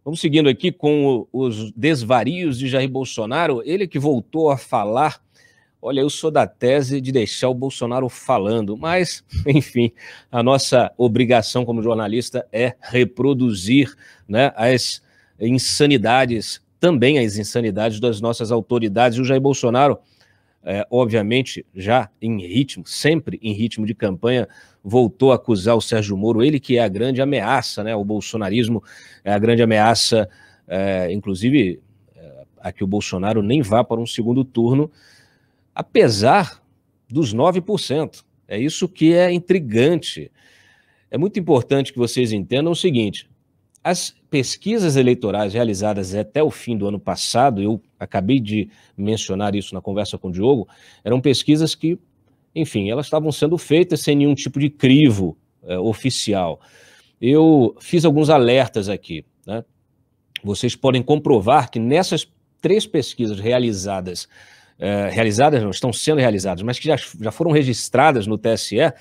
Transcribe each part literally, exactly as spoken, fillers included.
Vamos seguindo aqui com o, os desvarios de Jair Bolsonaro, ele que voltou a falar. Olha, eu sou da tese de deixar o Bolsonaro falando, mas, enfim, a nossa obrigação como jornalista é reproduzir, né, as insanidades, também as insanidades das nossas autoridades. E o Jair Bolsonaro, é, obviamente, já em ritmo, sempre em ritmo de campanha, voltou a acusar o Sérgio Moro, ele que é a grande ameaça, né, o bolsonarismo é a grande ameaça, é, inclusive, é, a que o Bolsonaro nem vá para um segundo turno, apesar dos nove por cento. É isso que é intrigante. É muito importante que vocês entendam o seguinte: as pesquisas eleitorais realizadas até o fim do ano passado, eu acabei de mencionar isso na conversa com o Diogo, eram pesquisas que, enfim, elas estavam sendo feitas sem nenhum tipo de crivo é, oficial. Eu fiz alguns alertas aqui, né? Vocês podem comprovar que nessas três pesquisas realizadas Uh, realizadas, não, estão sendo realizadas, mas que já, já foram registradas no T S E,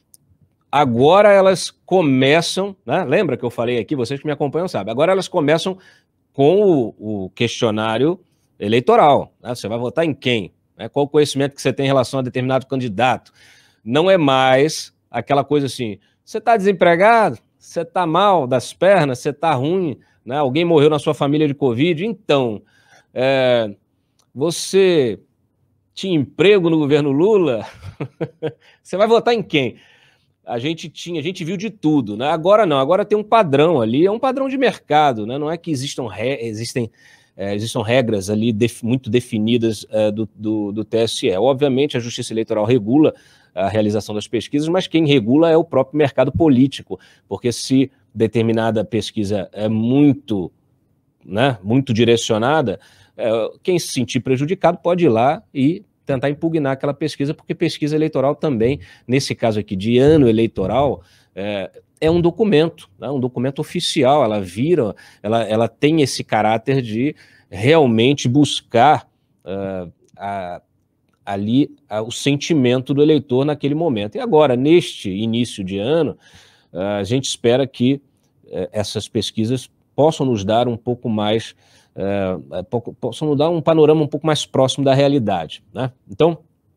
agora elas começam, né? Lembra que eu falei aqui, vocês que me acompanham sabem, agora elas começam com o, o questionário eleitoral, né? Você vai votar em quem? Né? Qual o conhecimento que você tem em relação a determinado candidato? Não é mais aquela coisa assim, você está desempregado, você está mal das pernas, você está ruim, né? Alguém morreu na sua família de Covid, então, é, você tinha emprego no governo Lula, você vai votar em quem? A gente tinha, a gente viu de tudo, né? Agora não, agora tem um padrão ali, é um padrão de mercado, né? Não é que existam, re, existem, é, existam regras ali def, muito definidas é, do, do, do T S E. Obviamente a Justiça Eleitoral regula a realização das pesquisas, mas quem regula é o próprio mercado político, porque se determinada pesquisa é muito, né, muito direcionada, quem se sentir prejudicado pode ir lá e tentar impugnar aquela pesquisa, porque pesquisa eleitoral também, nesse caso aqui de ano eleitoral, é, é um documento, né, um documento oficial, ela vira, ela, ela tem esse caráter de realmente buscar uh, a, ali a, o sentimento do eleitor naquele momento. E agora, neste início de ano, uh, a gente espera que uh, essas pesquisas possam nos dar um pouco mais É, possam nos dar um panorama um pouco mais próximo da realidade, né? Então,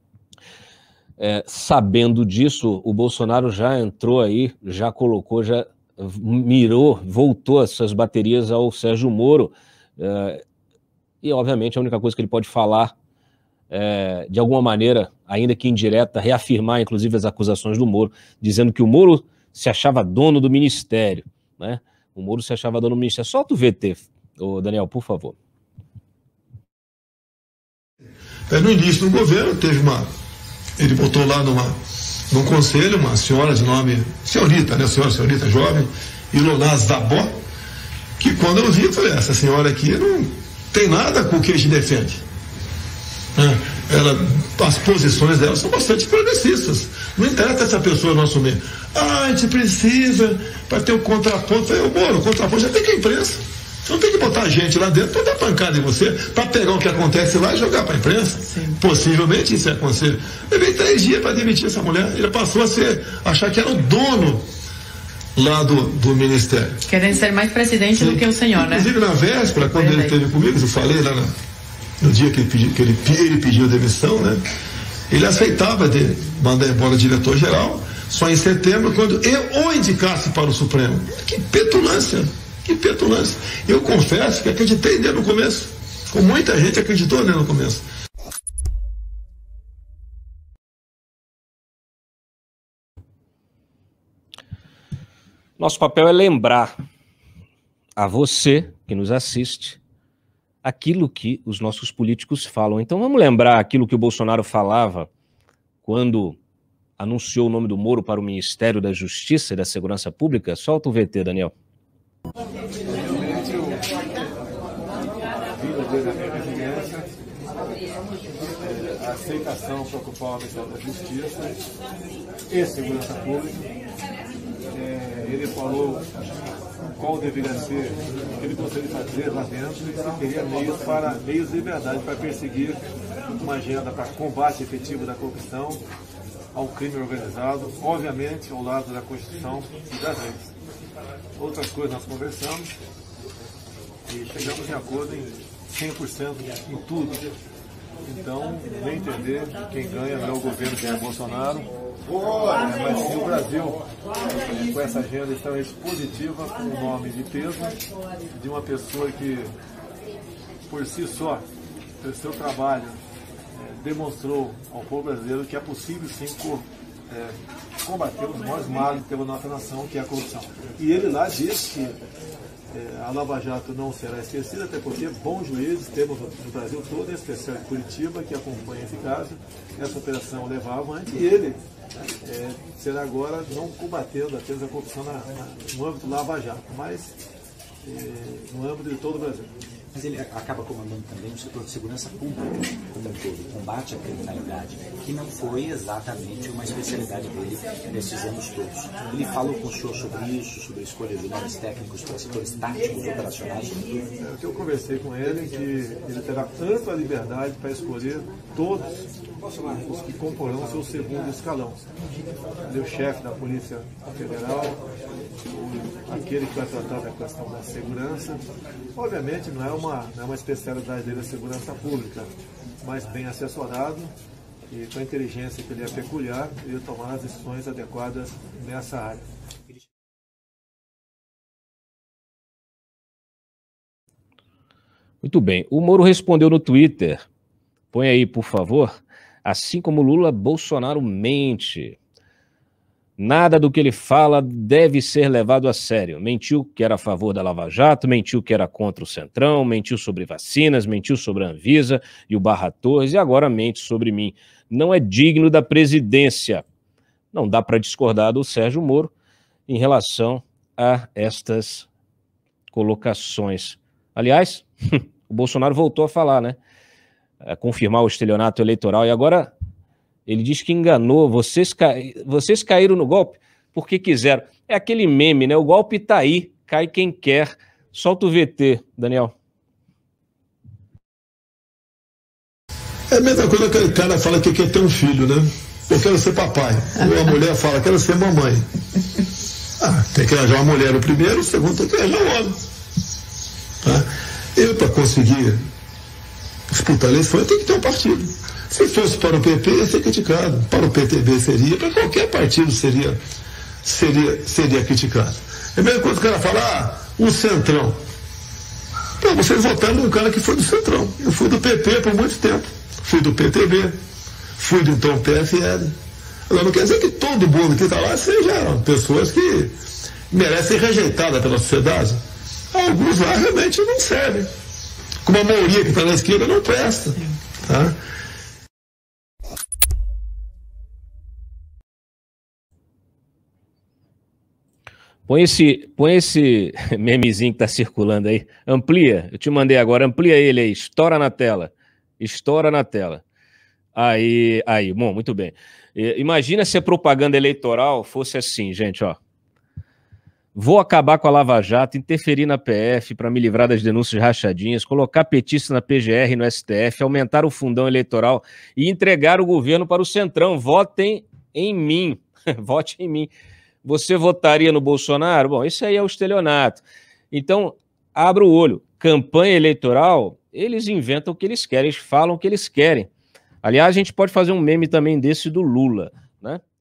é, sabendo disso, o Bolsonaro já entrou aí, já colocou, já mirou, voltou essas baterias ao Sérgio Moro, é, e obviamente a única coisa que ele pode falar, é, de alguma maneira, ainda que indireta, reafirmar inclusive as acusações do Moro, dizendo que o Moro se achava dono do ministério, né? O Moro se achava dono do ministério. Solta o V T, ô Daniel, por favor. No início do governo, teve uma... Ele botou lá numa, num conselho uma senhora de nome... Senhorita, né? Senhora, senhorita jovem, Ilonaz Dabó, que quando eu vi, eu falei, essa senhora aqui não tem nada com o que a gente defende. Ela, as posições dela são bastante progressistas. Não interessa essa pessoa não assumir. Ah, a gente precisa para ter o contraponto. Eu falei, ô Moro, o contraponto já tem que a imprensa. Você não tem que botar a gente lá dentro para dar pancada em você, para pegar o que acontece lá e jogar para a imprensa. Sim. Possivelmente isso é acontecer. Levei três dias para demitir essa mulher. Ele passou a ser, achar que era o dono lá do, do ministério. Querem ser mais presidente Sim. do que o senhor, né? Inclusive na véspera, quando ele esteve comigo, eu falei lá na, no dia que, ele pediu, que ele, ele pediu demissão, né? Ele aceitava de mandar embora o diretor-geral só em setembro, quando eu o indicasse para o Supremo. Que petulância! Que petulância. Eu confesso que acreditei nele no começo. Com muita gente acreditou nele no começo. Nosso papel é lembrar a você que nos assiste aquilo que os nossos políticos falam. Então vamos lembrar aquilo que o Bolsonaro falava quando anunciou o nome do Moro para o Ministério da Justiça e da Segurança Pública. Solta o V T, Daniel. A aceitação para ocupar o Ministério da Justiça e Segurança Pública. É, ele falou qual deveria ser o que ele gostaria de fazer lá dentro e se teria meios, para, meios de verdade para perseguir uma agenda para combate efetivo da corrupção, ao crime organizado, obviamente ao lado da Constituição e das leis. Outras coisas nós conversamos, chegamos em acordo em cem por cento em tudo. Então, nem entender que quem ganha não é o governo Jair Bolsonaro, é, mas sim o Brasil, é, com essa agenda extremamente positiva, com o nome de peso, de uma pessoa que, por si só, pelo seu trabalho, é, demonstrou ao povo brasileiro que é possível sim co é, combater os maiores males pela nossa nação, que é a corrupção. E ele lá diz que é, a Lava Jato não será esquecida, até porque bons juízes temos no Brasil todo, em especial em Curitiba, que acompanha a eficácia. Essa operação levava avante e ele é, será agora não combatendo apenas a corrupção na, na, no âmbito Lava Jato, mas é, no âmbito de todo o Brasil. Mas ele acaba comandando também o setor de segurança pública como um todo, o combate à criminalidade, que não foi exatamente uma especialidade dele nesses anos todos. Ele falou com o senhor sobre isso, sobre a escolha de nomes técnicos para setores táticos, operacionais, sobretudo? É, o que eu conversei com ele, que ele terá ampla liberdade para escolher todos os que comporão o seu segundo escalão. Ele é o chefe da Polícia Federal, o, aquele que vai tratar da questão da segurança. Obviamente não é uma não é uma especialidade dele a segurança pública, mas bem assessorado e com a inteligência que ele é peculiar, ele tomar as decisões adequadas nessa área. Muito bem. O Moro respondeu no Twitter. Põe aí, por favor. Assim como Lula, Bolsonaro mente. Nada do que ele fala deve ser levado a sério. Mentiu que era a favor da Lava Jato, mentiu que era contra o Centrão, mentiu sobre vacinas, mentiu sobre a Anvisa e o Barra Torres e agora mente sobre mim. Não é digno da presidência. Não dá para discordar do Sérgio Moro em relação a estas colocações. Aliás, o Bolsonaro voltou a falar, né? A confirmar o estelionato eleitoral e agora ele diz que enganou, vocês, ca... vocês caíram no golpe porque quiseram. É aquele meme, né? O golpe tá aí, cai quem quer. Solta o V T, Daniel. É a mesma coisa que aquele cara fala que quer ter um filho, né? Eu quero ser papai. Ou a mulher fala, quero ser mamãe. Ah, tem que arranjar uma mulher no primeiro, o segundo tem que arranjar um homem. Tá? Eu, para conseguir disputar a eleição, eu tenho que ter um partido. Se fosse para o P P, ia ser criticado. Para o P T B seria, para qualquer partido seria, seria, seria criticado. É a mesma coisa que o cara fala, ah, um centrão. Pô, vocês votaram num cara que foi do centrão. Eu fui do P P por muito tempo. Fui do P T B. Fui do então P F L. Agora, não quer dizer que todo mundo que está lá sejam pessoas que merecem ser rejeitadas pela sociedade. Alguns lá realmente não servem. Como a maioria que está na esquerda não presta. Tá? Põe esse, põe esse memezinho que tá circulando aí. Amplia, eu te mandei agora, amplia ele aí, estoura na tela. Estoura na tela. Aí, aí, bom, muito bem. Imagina se a propaganda eleitoral fosse assim, gente, ó. Vou acabar com a Lava Jato, interferir na P F para me livrar das denúncias rachadinhas, colocar petista na P G R e no S T F, aumentar o fundão eleitoral e entregar o governo para o Centrão. Votem em mim. Vote em mim. Você votaria no Bolsonaro? Bom, isso aí é o estelionato. Então, abra o olho. Campanha eleitoral, eles inventam o que eles querem, eles falam o que eles querem. Aliás, a gente pode fazer um meme também desse do Lula, né?